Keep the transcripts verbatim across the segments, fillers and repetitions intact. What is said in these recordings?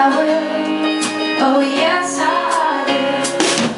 I will. Oh yes, I will.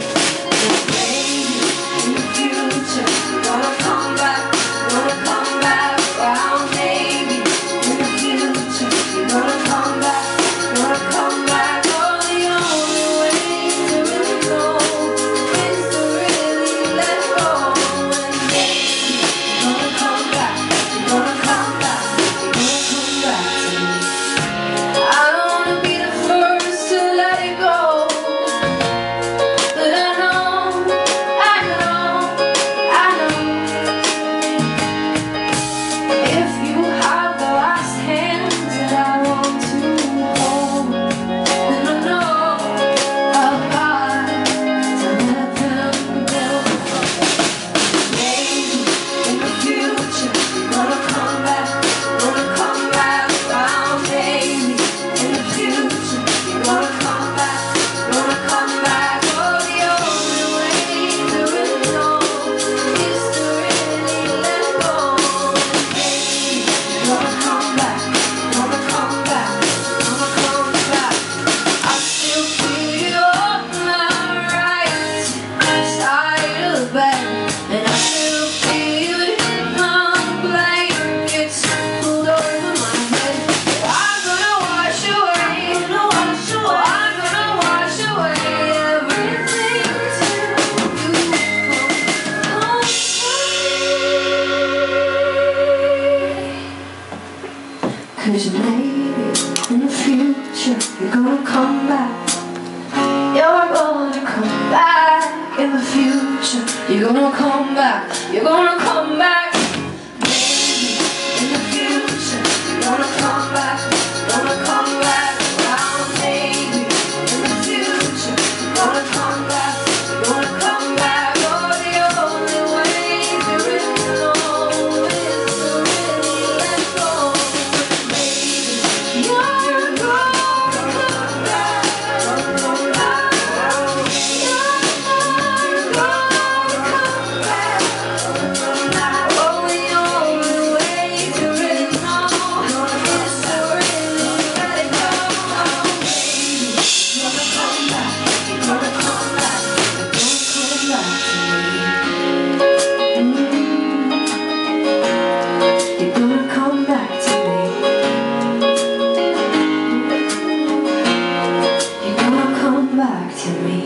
Maybe in the future you're gonna come back, gonna come back around. Maybe in the future you're gonna come back, gonna come back. Oh, the only way to really know is to really let go. And maybe you're gonna come back, you're gonna come back, you're gonna come back to me. I don't wanna be the first to let it go, but I know, I know, I know. If you have the last hands that I want to hold, then I know I've got to let them go. Maybe in the future you're gonna come back, gonna come back around. Maybe in the future you're gonna come back, gonna come back. Oh, the only way to really know is to really let go. Maybe you're gonna come back, gonna come back, gonna come back. I still feel you on my right side of the bed, and I still feel it in my blankets pulled over my head. But I'm gonna wash away, gonna wash away. I'm gonna wash away everything till you come home. 'Cause maybe in the future you're gonna come back. You're gonna come back in the future. You're gonna come back. You're gonna come back. Maybe in the future you're gonna come back. Gonna come back around. Maybe in the future you're gonna come back. Gonna come back. Oh, the only way to really know is to really let go. Maybe you're gonna come back. Gonna come back. You're gonna come back. Oh, the only way to really know is to really let it go. Maybe you're gonna come back. You're gonna come back. You're gonna come back to me. Mm. You're gonna come back to me. You're gonna come back to me.